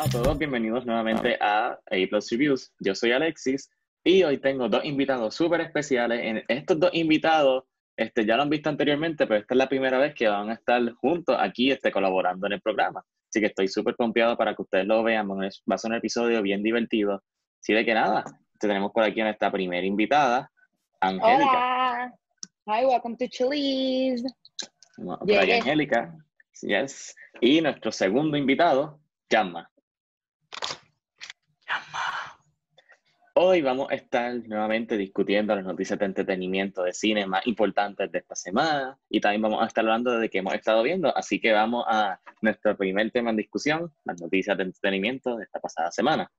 a todos, bienvenidos nuevamente a A Plus Reviews. Yo soy Alexis y hoy tengo dos invitados súper especiales. Estos dos invitados ya lo han visto anteriormente, pero esta es la primera vez que van a estar juntos aquí colaborando en el programa. Así que estoy súper confiado para que ustedes lo vean. Va a ser un episodio bien divertido. Así de que nada, tenemos por aquí a nuestra primera invitada, Angélica. Hola. Hi, welcome to Chili's. Por ahí, Angélica. Yes. Y nuestro segundo invitado, Yamma. Hoy vamos a estar nuevamente discutiendo las noticias de entretenimiento de cine más importantes de esta semana y también vamos a estar hablando de qué hemos estado viendo, así que vamos a nuestro primer tema en discusión, las noticias de entretenimiento de esta pasada semana.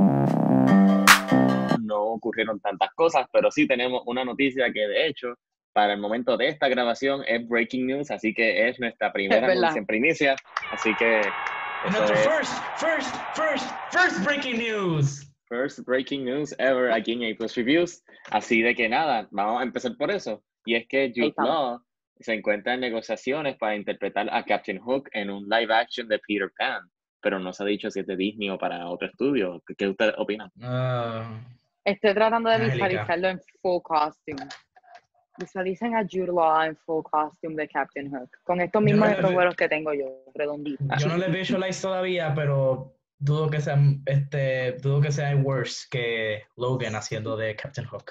No ocurrieron tantas cosas, pero sí tenemos una noticia que de hecho para el momento de esta grabación es breaking news, así que es nuestra primera noticia en primicia, así que nuestro first breaking news. First breaking news ever aquí en A Plus Reviews. Así de que nada, vamos a empezar por eso. Y es que Jude Law se encuentra en negociaciones para interpretar a Captain Hook en un live action de Peter Pan. Pero no se ha dicho si es de Disney o para otro estudio. ¿Qué ustedes opinan? Estoy tratando de visualizarlo en full costume. Visualicen a Jude Law en full costume de Captain Hook. Con estos mismos espejuelos que tengo yo, redonditos. Yo no le visualizo todavía, pero dudo que sea worse que Logan haciendo de Captain Hook.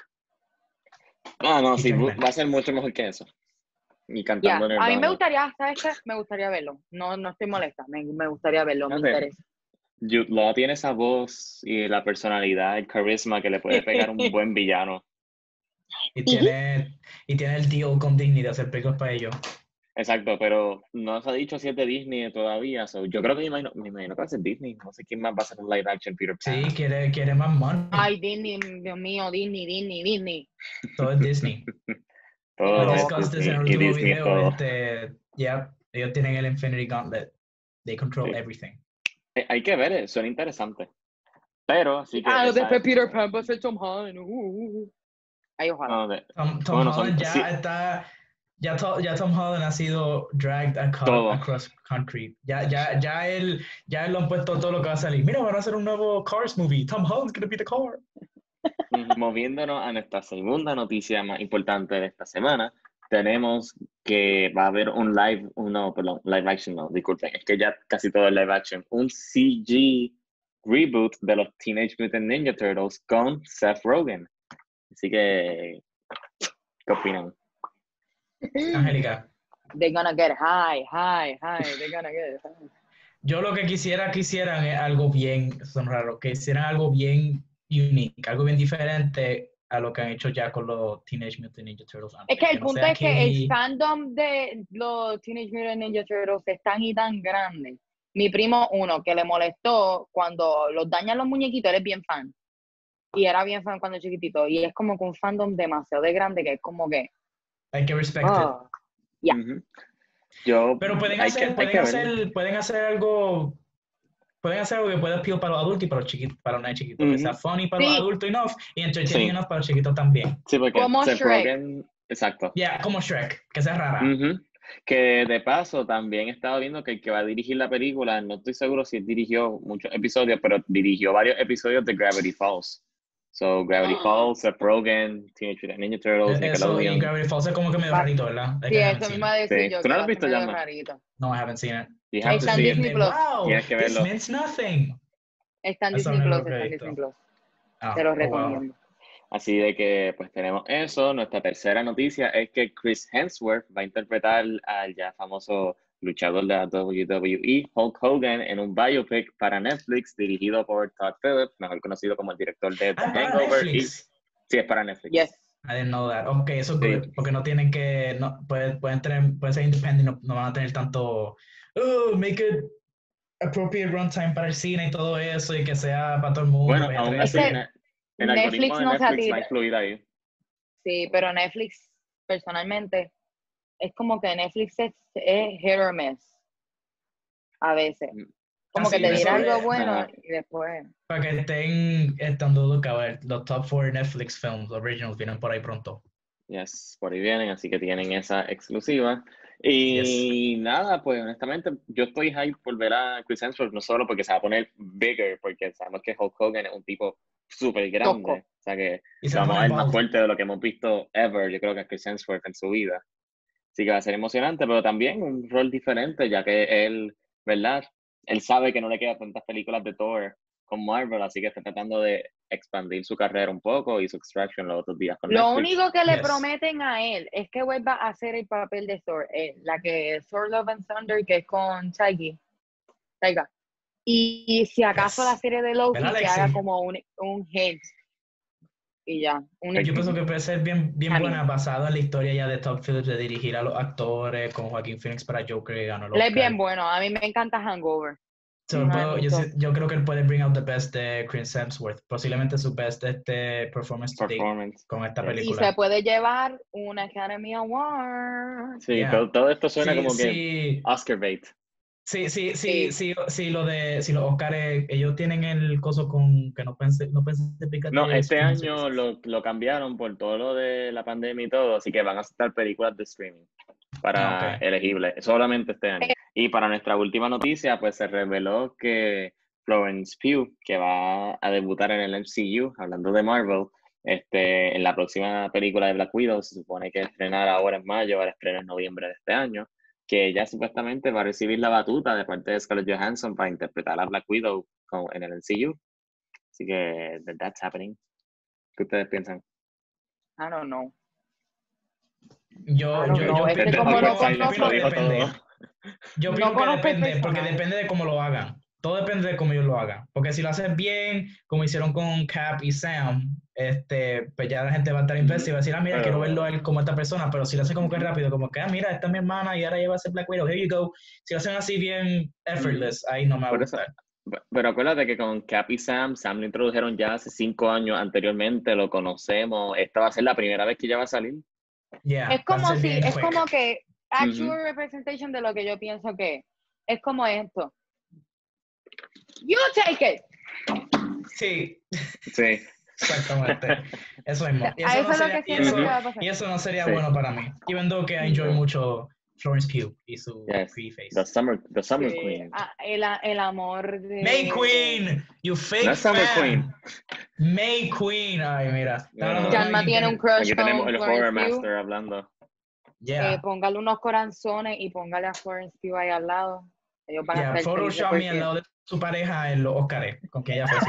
No, sí, va a ser mucho mejor que eso. Y cantando a mí me gustaría, ¿sabes qué? Me gustaría verlo. No estoy molesta, me gustaría verlo, me interesa. Jude Law tiene esa voz y la personalidad, el carisma que le puede pegar un buen villano. Y tiene el deal con Disney de hacer películas para ellos. Exacto, pero no se ha dicho si es de Disney todavía. Yo creo que me imagino que va a ser Disney. No sé quién más va a hacer un live action Peter Pan. Sí, quiere más money. Ay, Disney, Dios mío, Disney. Todo es Disney. Todo es Disney. En el último video, todo. ellos tienen el Infinity Gauntlet. They control everything. Hay que ver, suena interesante. Pero, sí que... después Peter Pan va a ser Tom Holland. Ay, ojalá. Tom Holland ya Tom Holland ha sido dragged across country. Ya él lo han puesto todo lo que va a salir. Mira, van a hacer un nuevo Cars movie. Tom Holland's gonna be the car. Moviéndonos a nuestra segunda noticia más importante de esta semana, tenemos que va a haber un live action, no, disculpen, es que ya casi todo es live action, un CG reboot de los Teenage Mutant Ninja Turtles con Seth Rogen. Así que, ¿qué opinan? Angélica. They're gonna get high. They're gonna get high. Yo lo que quisieran es algo bien, son raros, que hicieran algo bien unique, algo bien diferente a lo que han hecho ya con los Teenage Mutant Ninja Turtles. Es que el punto es que el fandom de los Teenage Mutant Ninja Turtles es tan y tan grande. Mi primo, que le molestó cuando los dañan los muñequitos, él es bien fan. Y era bien fan cuando chiquitito. Y es como que un fandom demasiado de grande que es como que... Hay que respetar. Yeah. Pero pueden hacer algo que pueda appeal para los adultos y para los chiquitos, para los niños chiquitos. Que sea funny para los adultos enough y entertaining enough para los chiquitos también. Sí, porque como Shrek. Exacto. Como Shrek, que sea rara. Que de paso también he estado viendo que el que va a dirigir la película, no estoy seguro si dirigió muchos episodios, pero dirigió varios episodios de Gravity Falls. So, Gravity Falls, Seth Rogen, Teenage Mutant Ninja Turtles, Nickelodeon. Y Gravity Falls es como que medio rarito, ¿verdad? Sí, eso mismo a decir yo. ¿Tú no lo has visto ya? No, I haven't seen it. Está en Disney Plus. Wow, this means nothing. Está en Disney Plus. Te lo recomiendo. Así de que, pues, tenemos eso. Nuestra tercera noticia es que Chris Hemsworth va a interpretar al ya famoso luchador de la WWE, Hulk Hogan, en un biopic para Netflix dirigido por Todd Phillips, mejor conocido como el director de The Hangover. Sí, es para Netflix. Yes. I didn't know that. Okay, eso es good, porque no tienen que, pueden ser independientes, no van a tener tanto, make it appropriate runtime para el cine y todo eso, y que sea para todo el mundo. Bueno, aún así, el algoritmo de Netflix va a influir ahí. Sí, pero Netflix, personalmente, es como que Netflix es hit or miss. A veces. Como que te dirá algo bueno y después... Para que estén estando los top 4 Netflix films originals vienen por ahí pronto. Yes, por ahí vienen, así que tienen esa exclusiva. Y nada, pues honestamente, yo estoy hype por ver a Chris Hemsworth, no solo porque se va a poner bigger, porque sabemos que Hulk Hogan es un tipo súper grande, Tosco. o sea que Y se vamos a pone ver más bald. fuerte de lo que hemos visto ever, yo creo que a Chris Hemsworth en su vida. Así que va a ser emocionante, pero también un rol diferente, ya que él, ¿verdad? Él sabe que no le quedan tantas películas de Thor con Marvel, así que está tratando de expandir su carrera un poco y su Extraction los otros días con Lo Netflix. único que le Yes. prometen a él es que vuelva a hacer el papel de Thor, la que es Thor Love and Thunder, que es con Taika. Y si acaso Yes. la serie de Loki ¿Verdad, que Alexi? haga como un hint. Y ya. Yo pienso que puede ser bien Cameo. buena, basado en la historia ya de Todd Phillips de dirigir a los actores, con Joaquin Phoenix para Joker y ganó el Él es Oscar. bien bueno. A mí me encanta Hangover. So, yo creo que él puede bring out the best de Chris Hemsworth, posiblemente su best performance to date con esta Y película. se puede llevar un Academy Award. Sí, Yeah. todo esto suena Sí, como sí. que Oscar bait. Sí, los Oscars, ellos tienen el coso con que no pensé picar No, de este streaming año services. lo cambiaron por todo lo de la pandemia y todo, así que van a aceptar películas de streaming para Okay. elegibles, solamente este año. Y para nuestra última noticia, pues se reveló que Florence Pugh, que va a debutar en el MCU, hablando de Marvel, en la próxima película de Black Widow, se supone que estrenar ahora en mayo, ahora estrena en noviembre de este año, que ella supuestamente va a recibir la batuta de parte de Scarlett Johansson para interpretar a Black Widow en el MCU. Así que that's happening. ¿Qué ustedes piensan? I don't know. Yo opino que depende, porque depende de cómo lo hagan. Todo depende de cómo ellos lo hagan. Porque si lo hacen bien, como hicieron con Cap y Sam, pues ya la gente va a estar invested y va a decir, mira, quiero verlo a él como esta persona, pero si lo hacen como que rápido, como que, mira, esta es mi hermana y ahora ella va a ser Black Widow, here you go. Si lo hacen así bien effortless, ahí no me va a gustar. Pero acuérdate que con Cap y Sam lo introdujeron ya hace 5 años anteriormente, lo conocemos, esta va a ser la primera vez que ella va a salir. Yeah, es como que actual representation de lo que yo pienso que es como esto. You take it. Sí. Sí. Exactamente. Eso mismo. Y eso no sería bueno para mí. Even though que I enjoy mucho Florence Pugh y su pretty face. The Summer Queen. El amor de... May Queen, you fake no fan. Summer Queen. May Queen. Ay, mira. Janma tiene un crush aquí tenemos el Florence Horror Pugh. Master hablando. Yeah. Póngale unos corazones y póngale a Florence Pugh ahí al lado. Ellos van a estar Photoshop me al lado de su pareja en los Oscars, con que ella fue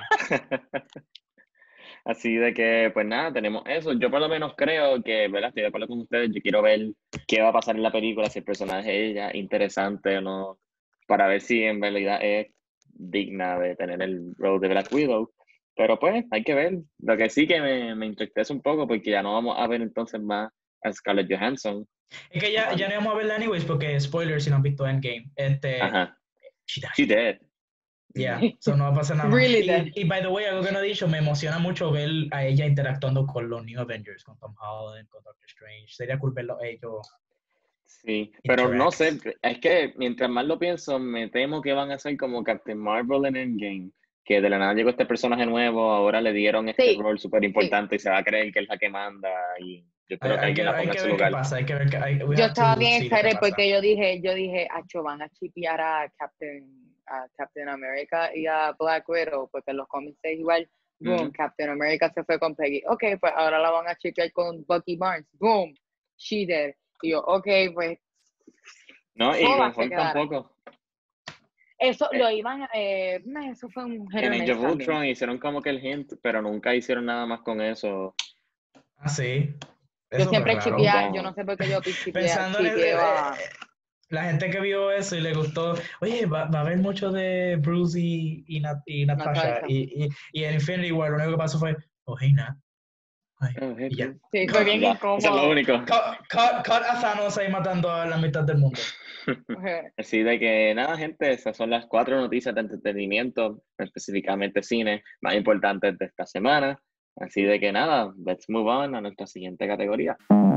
Así de que, pues nada, tenemos eso. Yo por lo menos creo que, ¿verdad? Estoy de acuerdo con ustedes. Yo quiero ver qué va a pasar en la película, si el personaje de ella es interesante o no, para ver si en realidad es digna de tener el rol de Black Widow. Pero pues, hay que ver. Lo que sí que me entristece un poco, porque ya no vamos a ver entonces más a Scarlett Johansson. Es que ya no vamos a verla anyways, porque spoilers si no han visto Endgame. Ajá. She dead. Yeah, so no va a pasar nada más. Really y by the way, algo que no he dicho, me emociona mucho ver a ella interactuando con los New Avengers, con Tom Holland, con Doctor Strange. Sería cool verlo ellos. Sí, pero no sé, es que mientras más lo pienso, me temo que van a ser como Captain Marvel en Endgame, que de la nada llegó este personaje nuevo, ahora le dieron este rol súper importante y se va a creer que es la que manda y yo creo que alguien la ponga en su lugar. Yo estaba bien excited porque yo dije, acho, van a chipear a Captain America y a Black Widow, porque en los cómics es igual. Boom, Captain America se fue con Peggy. Ok, pues ahora la van a chipear con Bucky Barnes. Boom, she did. Y yo, ok, pues. No, y con Hulk tampoco. Eso lo iban, eso fue un en Age of Ultron hicieron como que el hint, pero nunca hicieron nada más con eso. Ah, sí. Yo siempre chipeaba, yo no sé por qué yo chipeaba. La gente que vio eso y le gustó, oye, va a haber mucho de Bruce y Natasha. Y en Infinity War lo único que pasó fue, oh, hey, Nat. Y ya. Sí, fue bien incómodo. Eso es lo único. Cut a Thanos ahí matando a la mitad del mundo. Así de que nada, gente, esas son las 4 noticias de entretenimiento, específicamente cine, más importantes de esta semana. Así de que nada, let's move on a nuestra siguiente categoría.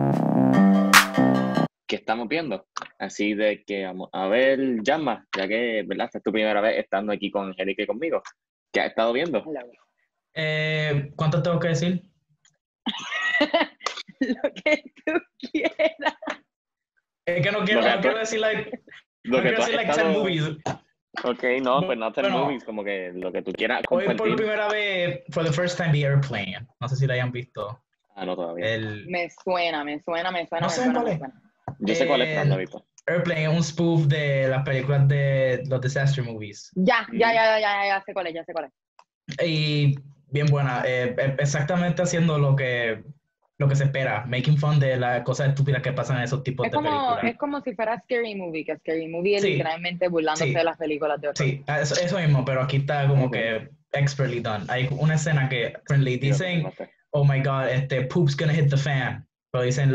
¿Qué estamos viendo? Así de que vamos a ver, Janma, ya que, ¿verdad? Esta es tu primera vez estando aquí con Angélica y conmigo. ¿Qué has estado viendo? ¿Cuánto tengo que decir? Lo que tú quieras. Es que no quiero decir lo que tú has 10 estado... movies. Ok, no, pues no 10 Bueno, movies, como que lo que tú quieras Hoy compartir. por primera vez, for the first time, vi Airplane. No sé si la hayan visto. No, todavía. Me suena. No sé cuál es. Yo sé cuál es, pero no lo he visto. Airplane es un spoof de las películas de los disaster movies. Ya sé cuál es. Y bien buena. Exactamente haciendo lo que se espera. Making fun de las cosas estúpidas que pasan en esos tipos de películas. Es como si fuera Scary Movie, que Scary Movie es literalmente burlándose de las películas de horror. Sí, eso mismo, pero aquí está como que expertly done. Hay una escena que friendly dicen, oh my god, poop's gonna hit the fan. Pero dicen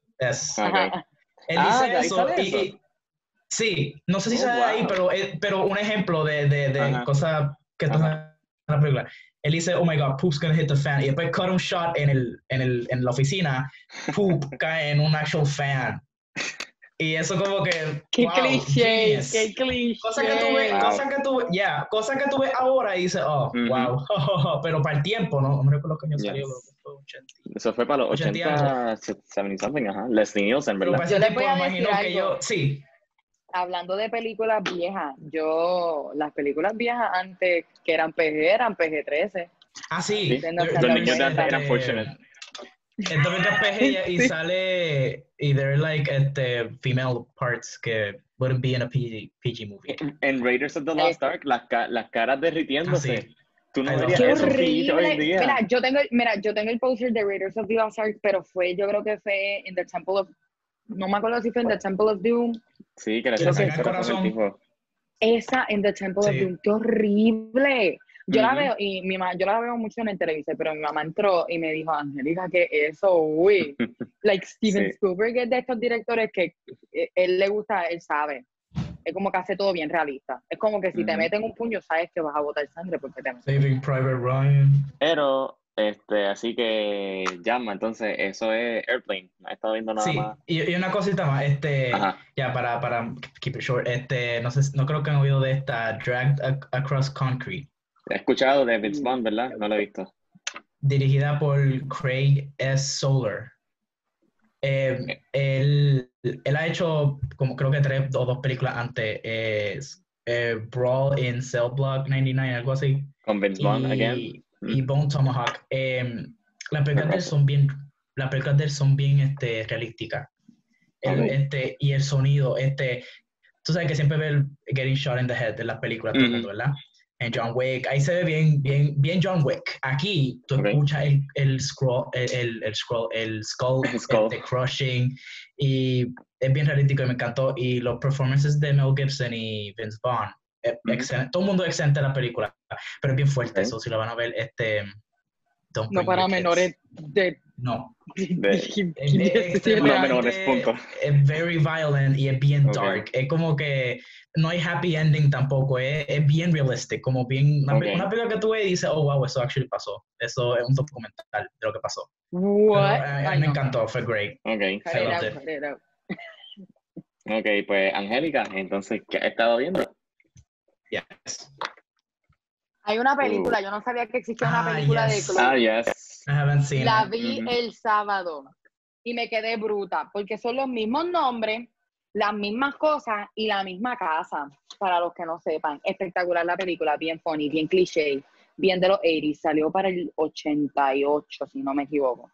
él dice eso y sí, no sé si sale ahí, pero un ejemplo de cosas que están en la película. Él dice, oh my god, poop's gonna hit the fan. Y después cut un shot en la oficina, poop cae en un actual fan. Y eso como que, qué wow, cliché. Cosa que tú ves ahora y dices, oh, wow. Pero para el tiempo, no me recuerdo qué año salió. Eso fue para los 80, 70 something, Leslie Nielsen, ¿verdad? Yo les voy a decir algo. Sí. Hablando de películas viejas, las películas viejas antes que eran PG-13. Sí. Los niños de antes eran fortunate. Entonces PG y sale y they're like female parts que wouldn't be in a PG movie. En Raiders of the Lost Ark, las caras derritiéndose. Tú no verías ¡qué eso horrible! hoy en día. Yo tengo el poster de Raiders of the Lost Ark, pero yo creo que fue en The Temple of... No me acuerdo si fue en The Temple of Doom. Sí, que le sacan el corazón al tipo. Esa en The Temple of Doom, ¡qué horrible! Yo la veo, y yo la veo mucho en el televisor, pero mi mamá entró y me dijo, Angélica, ¿qué eso, uy? Like Steven Spielberg es de estos directores que él le gusta, él sabe. Es como que hace todo bien realista. Es como que si te meten un puño, sabes que vas a botar sangre porque te meten. Saving Private Ryan. Pero, así que llama, entonces, eso es Airplane. No he estado viendo nada más. Y una cosita más, ya para keep it short, no creo que han oído de esta Dragged Across Concrete. He escuchado de Vince Vaughn, ¿verdad? No lo he visto. Dirigida por Craig S. Solar. Él ha hecho como creo que 3 o 2 películas antes. Brawl in Cell Block 99, algo así. Con Vince Vaughn, again. Y Bone Tomahawk. Las películas de él son bien realísticas. Y el sonido, tú sabes que siempre ve el getting shot in the head de las películas, todo el mundo, ¿verdad? En John Wick, ahí se ve bien John Wick. Aquí tú escuchas el skull crushing, y es bien realístico y me encantó. Y los performances de Mel Gibson y Vince Vaughn, excelente. Todo el mundo es excelente en la película, pero es bien fuerte eso, si lo van a ver, no para menores de... No. menores, punto. Es very violent y es bien dark. Es como que no hay happy ending tampoco. Es bien realistic. Como bien una película que tú ves y dices, oh wow, eso actually pasó. Eso es un documental de lo que pasó. A mí me encantó. Fue great. Ok, pues Angélica, entonces, ¿qué has estado viendo? Yes. Hay una película, yo no sabía que existía una película de Chloe. Yes. I haven't seen La vi el sábado y me quedé bruta, porque son los mismos nombres, las mismas cosas y la misma casa, para los que no sepan. Espectacular la película, bien funny, bien cliché, bien de los 80s, salió para el 88, si no me equivoco.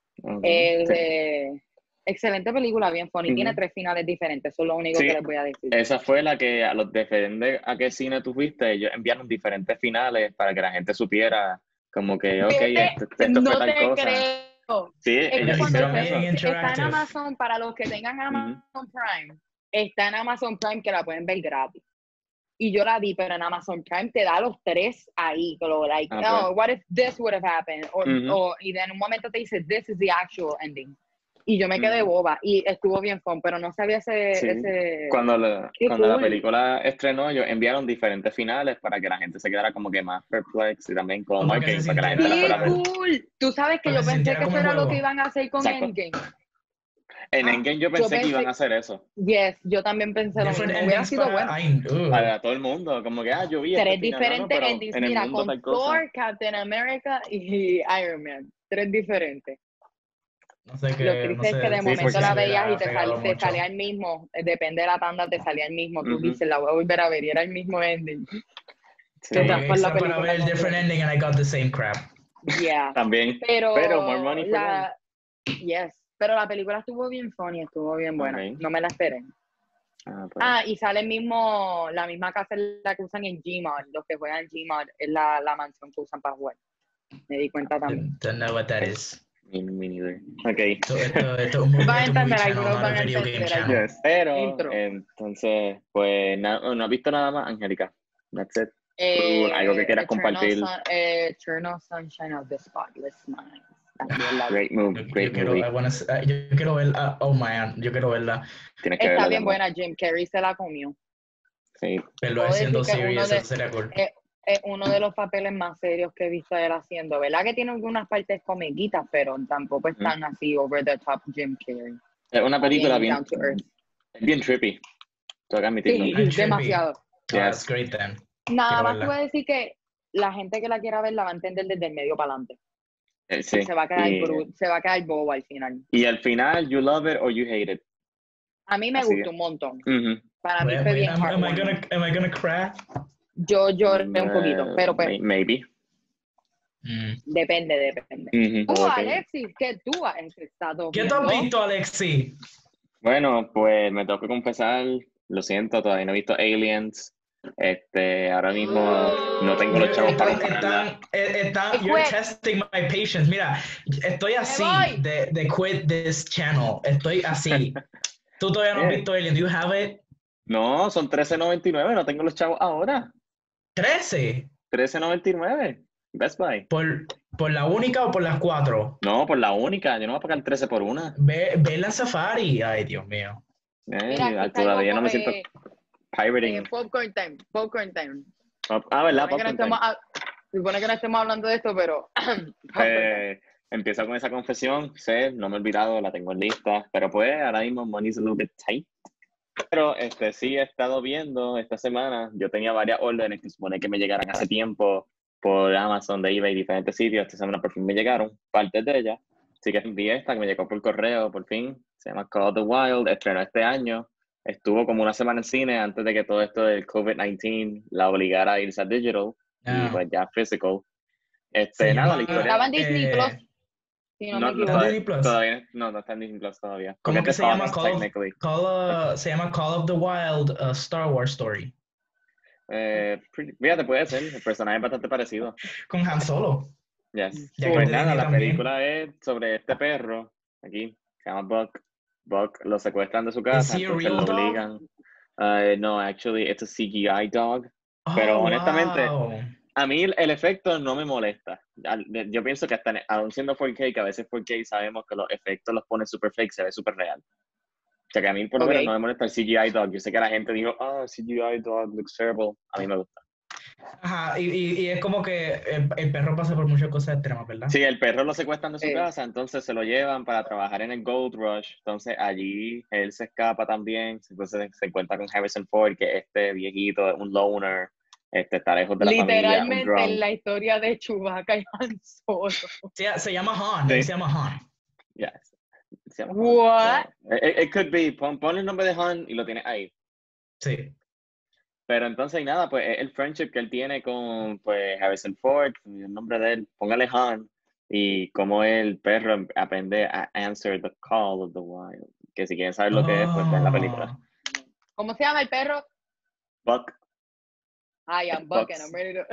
Excelente película, bien funny, tiene 3 finales diferentes, eso es lo único que les voy a decir. Esa fue la que a los depende a qué cine tú fuiste, ellos enviaron diferentes finales para que la gente supiera como que, esto no fue tal te cosa. Creo. Sí, ellos hicieron eso. Está en Amazon, para los que tengan Amazon Prime, está en Amazon Prime que la pueden ver gratis. Y yo la vi, pero en Amazon Prime te da los 3 ahí, what if this would have happened? Y en un momento te dice, this is the actual ending. Y yo me quedé boba, y estuvo bien fun, pero no sabía ese... Cuando la película estrenó, ellos enviaron diferentes finales para que la gente se quedara como que más perplex y también como marketing para que la gente la fuera a ver. ¡Cool! Tú sabes que yo pensé que eso era lo que iban a hacer con Endgame. En Endgame yo pensé que iban a hacer eso. Yes, yo también pensé lo mismo. Hubiera sido bueno. Para todo el mundo, como que, yo vi 3 diferentes endings, mira, con Thor, Captain America y Iron Man. 3 diferentes. No sé Lo qué. triste es que de momento porque la se veías y te mucho. salía el mismo, depende de la tanda, te salía el mismo. Tú Ujú. dices, la voy a volver a ver y era el mismo ending. Sí, Te atrapas la Extra para ver el película different completa. ending and I got the same crap. Yeah. también. Pero more money for them. Pero la película estuvo bien funny, estuvo bien buena. Ok. No me la esperé. Pues. Y sale la misma casa en la que usan en Gmod. Los que juegan en Gmod es la mansión que usan para jugar. Me di cuenta también. Don't know what that is. Me neither. Ok. Esto es un movie, Van a entender, channel, algunos not van a a video game entender. channel. Yes. Pero, Intro. entonces, pues, no has visto nada más, Angélica. That's it. Algo que quieras compartir. Eternal Sunshine of the Spotless Mind. Great movie. Great movie. Yo quiero verla. Oh man, yo quiero verla. Tienes que Está verla, bien amor. buena, Jim Carrey se la comió. Sí. Pero Puedo haciendo decir que series, eso sería cool. es uno de los papeles más serios que he visto a él haciendo. ¿Verdad que tiene algunas partes comiquitas, pero tampoco es tan así over the top Jim Carrey? Es una película bien down to earth. trippy. Tengo que admitirlo. Sí, demasiado. That's great then. Nada Quiero más te verla. voy a decir que la gente que la quiera ver la va a entender desde el medio para adelante. Sí. Se va a quedar bobo al final. Y al final, you love it or you hate it. A mí me Así gustó es. un montón. Ujú. Para mí fue bien am I heartwarming. gonna cry? Yo lloré un poquito, pero pues Maybe. depende. Ujú. Tú, Ok. Alexis, ¿qué tú has estado ¿Qué tú has viendo? visto, Alexi? Bueno, pues me tengo que confesar, lo siento, todavía no he visto Aliens. Ahora mismo no tengo los chavos para comprarla. You're testing my patience. Mira, estoy así voy. de quit this channel. Estoy así. Tú todavía no has visto Alien. Do you have it? No, son $13.99, no tengo los chavos ahora. 13. $13.99, Best Buy. ¿Por la única o por las 4? No, por la única, yo no voy a pagar 13 por una. Ve la Safari. Ay, Dios mío. Mira, aquí Todavía no me siento pirating. Popcorn time. ¿Verdad? Supone que no estemos hablando de esto, pero Empiezo con esa confesión, no me he olvidado, la tengo en lista, pero pues ahora mismo money's a little bit tight. Pero sí he estado viendo esta semana, yo tenía varias órdenes que supone que me llegaran hace tiempo por Amazon, de eBay, diferentes sitios. Esta semana por fin me llegaron partes de ellas. Así que envié esta que me llegó por correo, por fin. Se llama Call of the Wild, estrenó este año. Estuvo como una semana en cine antes de que todo esto del COVID-19 la obligara a irse a digital y pues ya physical. Nada, la historia. Estaba en Disney Plus. Si no me equivoco. Disney Plus. Todavía no está en Disney Plus todavía. ¿Cómo que se llama? Se llama Call of the Wild, a Star Wars Story. Fíjate, puede ser. El personaje es bastante parecido. Con Han Solo. Yes. Ya Pues que nada, la también. película es sobre este perro, aquí, se llama Buck. Buck lo secuestran de su casa, entonces lo obligan. No, actually, it's a CGI dog. Pero honestamente, wow. a mí el efecto no me molesta. Yo pienso que hasta aún siendo 4K, que a veces 4K sabemos que los efectos los pone super fake, se ve super real. O sea que a mí por lo menos no me molesta el CGI dog. Yo sé que la gente dijo, CGI dog looks terrible. A mí me gusta. Ajá, y es como que el perro pasa por muchas cosas extremas, ¿verdad? Sí, el perro lo secuestran de su casa, entonces se lo llevan para trabajar en el Gold Rush. Entonces allí él se escapa también. Entonces se encuentra con Harrison Ford, que este viejito, un loner, está lejos de la familia. Literalmente en la historia de Chewbacca y Han Solo. Se llama Han, sí. Se llama Han. Yes. Se llama What? Han. It could be. Pon el nombre de Han y lo tienes ahí. Sí. Pero entonces, nada, pues el friendship que él tiene con pues, Harrison Ford, el nombre de él, póngale Han, y cómo el perro aprende a answer the call of the wild. Que si quieren saber lo que es, pues vean la película. ¿Cómo se llama el perro? Buck. I am Buck and I'm ready to...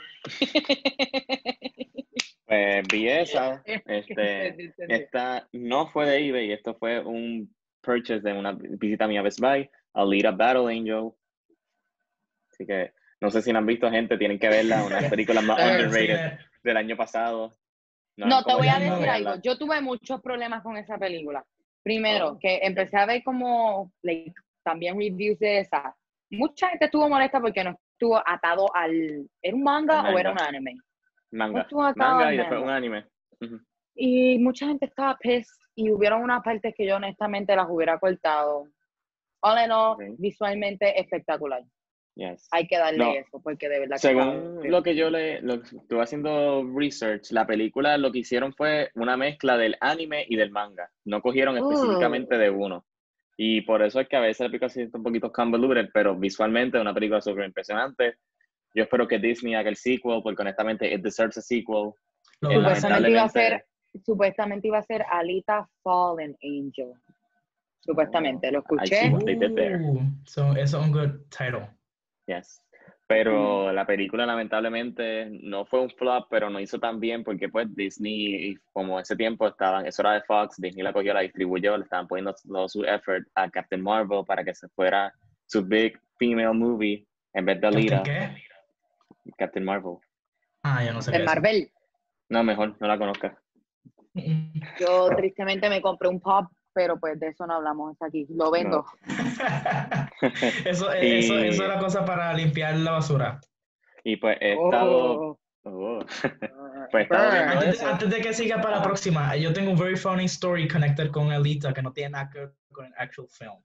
Pues vi esa. Esta no fue de eBay, esto fue un purchase de una visita mía a Best Buy, Alita Battle Angel. Así que no sé si la han visto, gente, tienen que verla, una de las películas más underrated del año pasado. No, te voy a decir algo. Yo tuve muchos problemas con esa película. Primero, que empecé a ver como también reviews de esa. Mucha gente estuvo molesta porque no estuvo atado al... ¿Era un manga o era un anime? Manga. No Manga y después un anime. Y mucha gente estaba pissed y hubieron unas partes que yo honestamente las hubiera cortado. All in all, visualmente espectacular. Yes. hay que darle No, eso, porque de verdad que según lo que estuve haciendo research, la película lo que hicieron fue una mezcla del anime y del manga. No cogieron específicamente de uno. Y por eso es que a veces la película se siente un poquito convoluted, pero visualmente es una película súper impresionante. Yo espero que Disney haga el sequel, porque honestamente it deserves a sequel. Supuestamente iba a ser Alita Fallen Angel. Supuestamente, lo escuché. Eso es un good title. Yes. Pero la película lamentablemente no fue un flop, pero no hizo tan bien porque pues Disney, como ese tiempo eso era de Fox, Disney la cogió, la distribuyó, le estaban poniendo todo su effort a Captain Marvel para que se fuera su big female movie en vez de Alita. ¿Qué? Captain Marvel. Yo no sé Captain Marvel. No, mejor, no la conozcas. Yo tristemente me compré un pop, pero pues de eso no hablamos aquí. Lo vendo. No. eso es la cosa para limpiar la basura. Y pues he estado... pues he estado viendo antes de que siga para la próxima, yo tengo un very funny story connected con Alita que no tiene nada que ver con el actual film.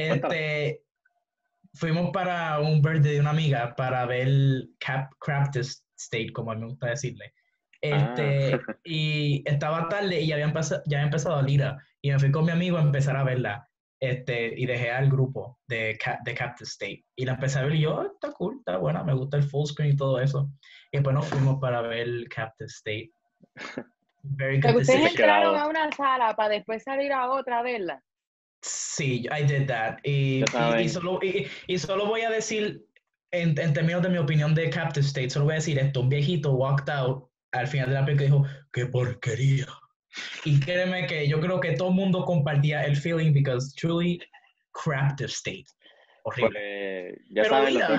Fuimos para un birthday de una amiga para ver Crafted State, como me gusta decirle. Y estaba tarde y ya había empezado Alita. Y me fui con mi amigo a empezar a verla. Y dejé al grupo de Captain State. Y la empecé a ver y yo, está cool, está buena, me gusta el full screen y todo eso. Y después nos fuimos para ver Captain State. Pero ustedes entraron a una sala para después salir a otra a verla. Sí, I did that. Y solo voy a decir, en términos de mi opinión de Captain State, solo voy a decir esto. Un viejito walked out al final de la película y dijo, ¡qué porquería! Y créeme que yo creo que todo el mundo compartía el feeling because truly Crafted State. Horrible. Pues, ya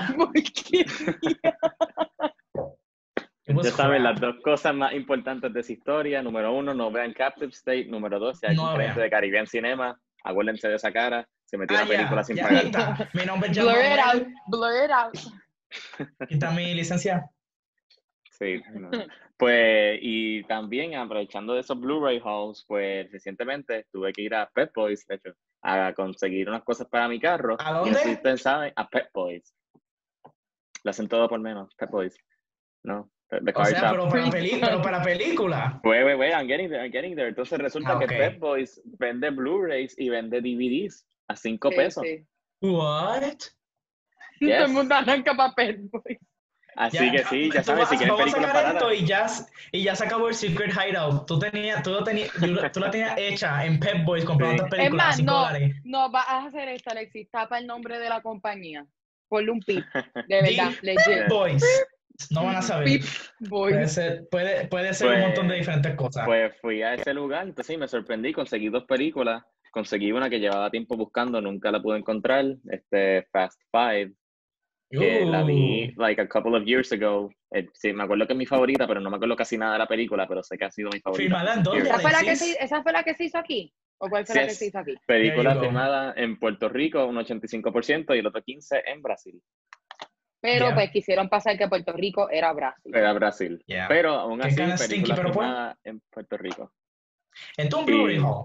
saben las dos cosas más importantes de esa historia. Número 1, no vean Captive State. Número 2, si hay un cliente de Caribbean Cinema, acuérdense de esa cara. Se metió una película sin pagar. Mi nombre es Blur it out. Quita mi licencia. Sí, no. Pues, y también aprovechando de esos Blu-ray hauls, pues recientemente tuve que ir a Pep Boys, de hecho, a conseguir unas cosas para mi carro. ¿A dónde? Y así ustedes saben, a Pep Boys. Lo hacen todo por menos, Pep Boys. No, o sea, pero para película. Wait, I'm getting there. Entonces resulta que Pep Boys vende Blu-rays y vende DVDs a $5. Sí. What? Yes. Todo el mundo arranca para Pep Boys. Así que sí, ya sabes, si quieren películas baratas. Y ya se acabó el Secret Hideout. Tú la tenías hecha en Pep Boys comprando estas películas es más, a $5. No, vas a hacer esto, Alexis. Tapa el nombre de la compañía. Ponle un pip. De verdad, legit. Pep Boys. No van a saber. Pip Boys. Puede ser un montón de diferentes cosas. Pues fui a ese lugar, entonces sí, me sorprendí. Conseguí 2 películas. Conseguí una que llevaba tiempo buscando, nunca la pude encontrar. Fast Five. Que la vi like a couple of years ago. Sí, me acuerdo que es mi favorita, pero no me acuerdo casi nada de la película, pero sé que ha sido mi favorita. ¿Esa fue la que se hizo aquí? ¿O cuál fue la que se hizo aquí? Película filmada en Puerto Rico, un 85%, y el otro 15% en Brasil. Pero pues quisieron pasar que Puerto Rico era Brasil. Era Brasil. Pero aún así, película filmada en Puerto Rico. ¿Entonces un Blu-ray haul?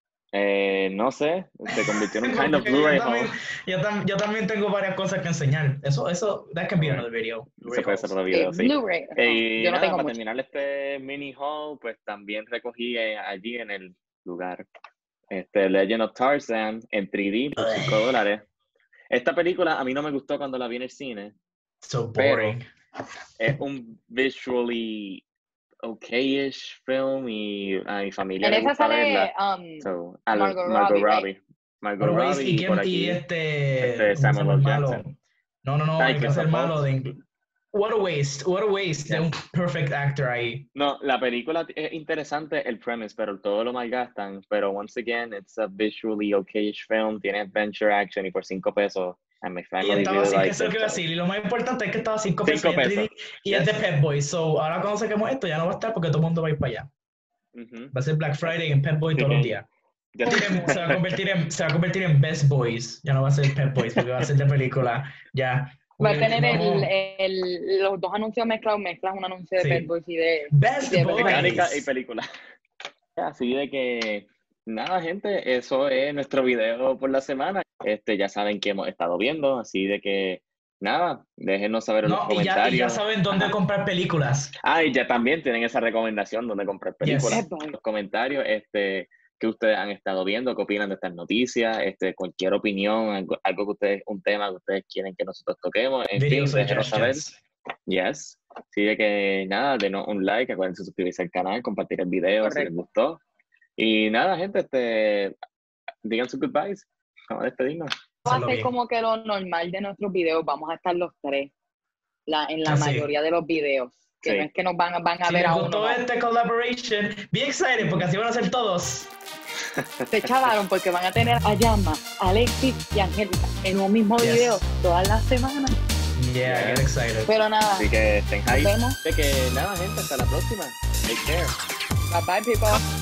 No sé, se convirtió en un kind of Blu-ray haul. Yo también tengo varias cosas que enseñar. Eso, that can be another video. Se puede hacer otro video, sí. Blu-ray. Y nada, para terminar este mini haul, pues también recogí allí en el lugar Legend of Tarzan en 3D por $5. Esta película a mí no me gustó cuando la vi en el cine. So boring. Es un visually okay-ish film y a mi familia le gusta verla. Margot Robbie. Margot Robbie y por aquí Samuel L. Jackson. No, hay que hacer malo de What a waste de un perfect actor ahí. No, la película es interesante el premise, pero todo lo malgastan. Pero once again, it's a visually okay-ish film, tiene adventure action y por $5. And my family really likes it. Y lo más importante es que estaba $5 y es de Pep Boys. So ahora cuando saquemos esto ya no va a estar porque todo el mundo va a ir para allá. Va a ser Black Friday en Pep Boys todos los días. Se va a convertir en Best Boys. Ya no va a ser Pep Boys porque va a ser de película. Ya. Va a tener los dos anuncios mezclas un anuncio de Pep Boys y de mecánica y película. Así de que nada, gente, eso es nuestro video por la semana. Ya saben que hemos estado viendo, así de que nada, déjenos saber en los comentarios. Y ya saben dónde comprar películas. Y ya también tienen esa recomendación, dónde comprar películas. En los comentarios, que ustedes han estado viendo, qué opinan de estas noticias, cualquier opinión, algo que ustedes, un tema que ustedes quieren que nosotros toquemos, en fin, déjenos saber. Yes. Así de que nada, denos un like, acuérdense de suscribirse al canal, compartir el video si les gustó. Y nada, gente, digan sus goodbyes. Vamos a despedirnos. Va a ser como que lo normal de nuestros videos, vamos a estar los tres en la mayoría de los videos. Que no es que nos van a ver a uno. Si les gustó collaboration, be excited porque así van a ser todos. Se chavaron porque van a tener a Yama, Alexis y Angélica en un mismo video todas las semanas. Yeah, get excited. Pero nada. Así que estén hype. De que nada, gente, hasta la próxima. Take care. Bye bye, people.